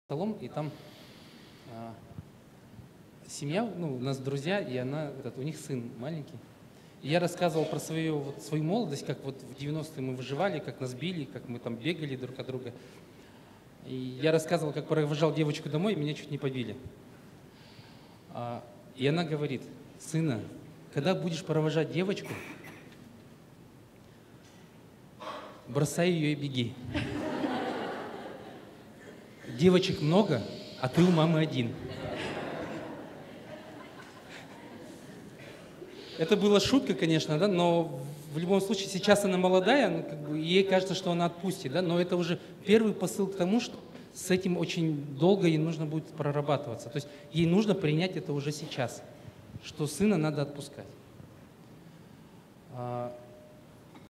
столом, и там семья, ну, у нас друзья, и у них сын маленький. И я рассказывал про свою молодость, как вот в 90-е мы выживали, как нас били, как мы там бегали друг от друга. И я рассказывал, как провожал девочку домой, и меня чуть не побили. И она говорит: сына, когда будешь провожать девочку, бросай ее и беги. Девочек много, а ты у мамы один. Это была шутка, конечно, да, но в любом случае сейчас она молодая, ну, как бы, ей кажется, что она отпустит, да, но это уже первый посыл к тому, что с этим очень долго ей нужно будет прорабатываться. То есть ей нужно принять это уже сейчас, что сына надо отпускать.